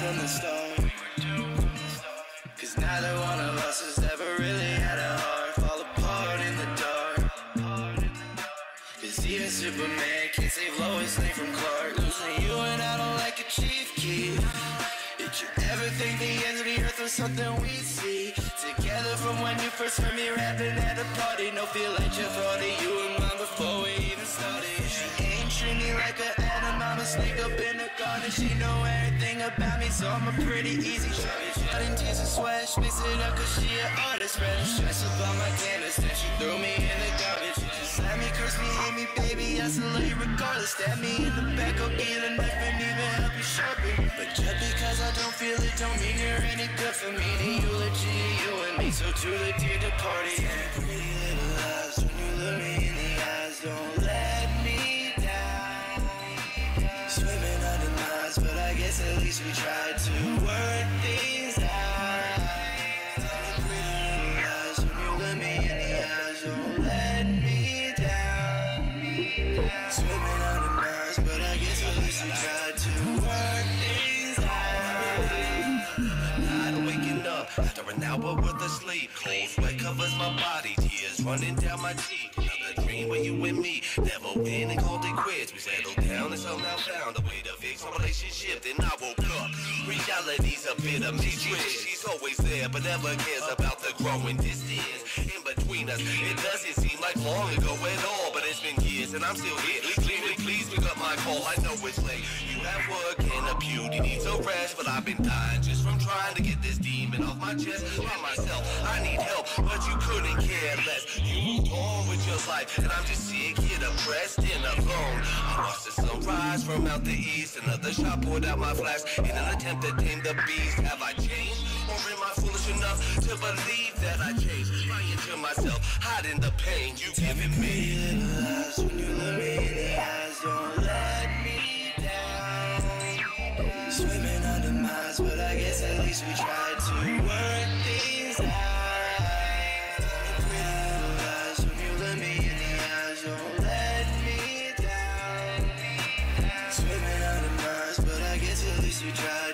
from the start. Cause neither one of us has ever really had a heart fall apart in the dark. Cause even Superman can't save Lois Lane from Clark. Losing you and I don't like a chief key. Did you ever think the end of the earth was something we'd see together from when you first heard me rapping at a party? No, feel like you thought of you and mine before we even started. She ain't treat me like a Adam, I'm a snake up in the garden. She know everything about me, so I'm a pretty easy target. Blood and tears and sweat, mix it up cause she an artist. Spreading stress about my canvas, then she threw me in the garbage. Slap me, curse me, hate me, baby, I still love you regardless. Stab me in the back, I'll get a knife and even help you sharpen. But just because I don't feel it don't mean you're any good for me. The eulogy, you and me, so to the dear departed. Pretty little lies, when you look me in the eyes, don't let me down. Swimming under minds, but I guess at least we tried to work things out. Pretty little lies, when you look me in the eyes, don't let me down. Swimming under minds, but I guess at least we tried to work things out. I'm waking up after an hour worth of sleep. Cold sweat covers my body, tears running down my cheek. Another dream where you and me never win and called it quits. We settled down and somehow found a way to fix our relationship. Then I woke up, reality's a bit of me twist. She's always there but never cares about the growing distance in between us. It doesn't seem like long ago at all, but it's been years and I'm still here. Please pick up my call, I know it's late. You have work and a beauty needs a rest, but I've been dying just from trying to get this demon off my chest by myself. I need help, but you couldn't care less. You moved on with your life, and I'm just sick here, depressed and alone. I watched the sunrise from out the east. Another shot poured out my flask in an attempt to tame the beast. Have I changed, or am I foolish enough to believe that I changed? Lying to myself, hiding the pain you giving me. Little lies, when you look me in the eyes, don't let me down. Swimming under minds, but I guess at least we tried to work things out. Pretty little lies, when you look me in the eyes, don't let me down. Swimming under minds, but I guess at least we tried.